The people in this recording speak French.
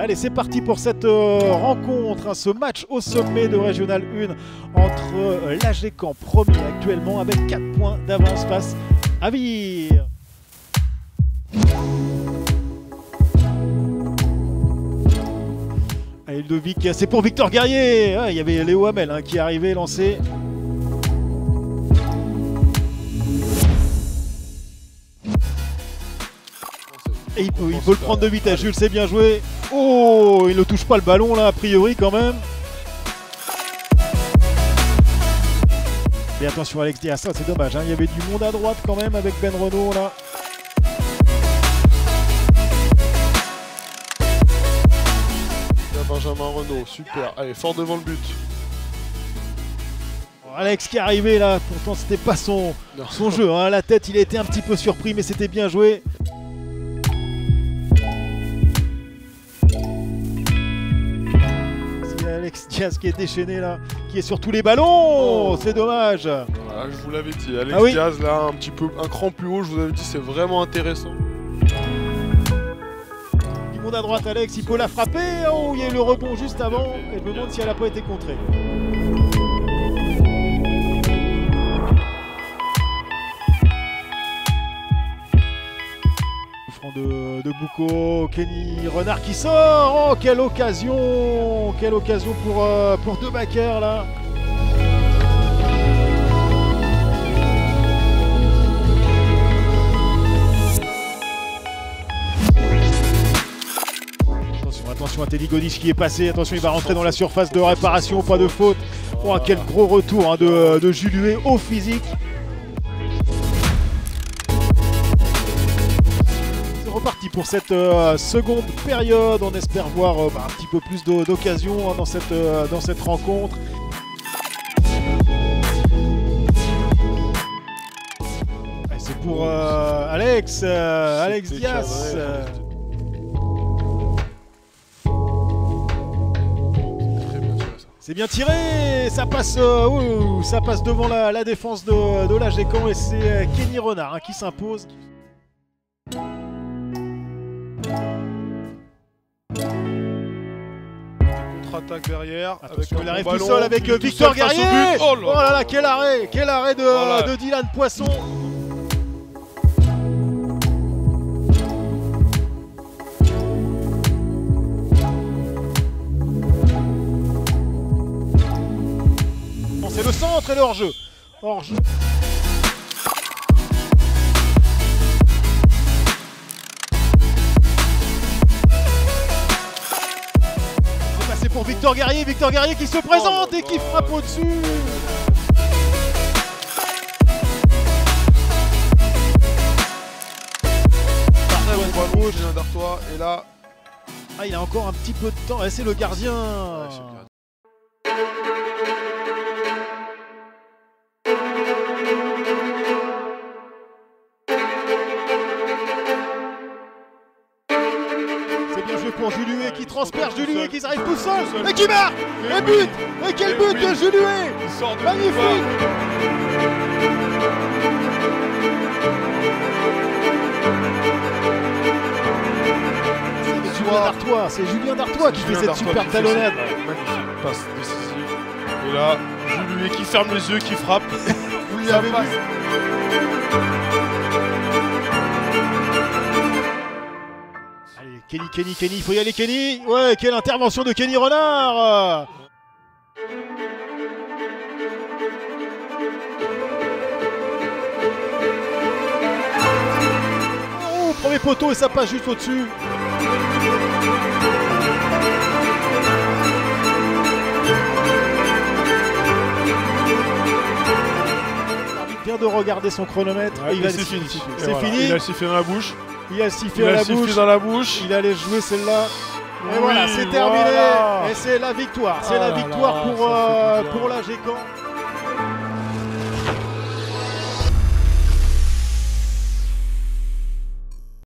Allez, c'est parti pour cette rencontre, hein, ce match au sommet de Régional 1 entre l'AG Caen, premier actuellement avec 4 points d'avance face à Vire. Allez, Ludovic, c'est pour Victor Guerrier. Ah, il y avait Léo Hamel hein, qui est arrivé, lancé. Et il peut le prendre de vitesse, Jules, c'est bien joué. Oh, il ne touche pas le ballon là, a priori quand même. Et attention Alex Diaz, ça c'est dommage, hein. Il y avait du monde à droite quand même avec Ben Renaud là. Benjamin Renaud, super. Allez, fort devant le but. Alex qui est arrivé là, pourtant c'était pas son jeu, hein. La tête, il a été un petit peu surpris, mais c'était bien joué. C'est Alex Diaz qui est déchaîné là, qui est sur tous les ballons. Oh, c'est dommage. Voilà, je vous l'avais dit, Alex Diaz là, un cran plus haut, je vous avais dit, c'est vraiment intéressant. Il monte à droite, Alex, il peut la frapper. Oh, il y a eu le rebond juste avant, et je me demande si elle n'a pas été contrée. De Boucaud, Kenny Renard qui sort. Oh, quelle occasion pour Debacker là. Attention à Teddy Godich qui est passé, attention il va rentrer dans la surface de réparation, pas de faute. Oh, quel gros retour hein, de Jules Huet au physique. Reparti pour cette seconde période, on espère voir un petit peu plus d'occasions hein, dans cette rencontre. C'est pour Alex Diaz. C'est bien tiré, ça passe devant la défense de l'AG Caen et c'est Kenny Renard hein, qui s'impose. Attaque derrière. Attention, il arrive tout seul avec Victor Guerrier. Oh là là, quel arrêt de Dylan Poisson. Bon, c'est le centre et le hors-jeu. Hors-jeu. Pour Victor Guerrier qui se présente et qui frappe au-dessus. Julien Dartois et là. Ah, il a encore un petit peu de temps. C'est le gardien. Pour Jules Huet qui transperce Jules Huet qui arrive tout seul et qui marque et but. Et quel but de Jules Huet. Magnifique. C'est Julien Dartois qui fait cette superbe talonnade. Magnifique passe décisive. Et là, Jules Huet qui ferme les yeux, qui frappe. Vous lui avez vu. Kenny, il faut y aller Kenny. Ouais, quelle intervention de Kenny Renard. Oh, premier poteau et ça passe juste au-dessus. L'arbitre vient de regarder son chronomètre. Ouais, c'est fini. C'est fini. Il a sifflé dans la bouche. Il a sifflé dans la bouche. Il allait jouer celle-là. Et oui, voilà, c'est terminé. Voilà. Et c'est la victoire. C'est la victoire pour l'AG Caen.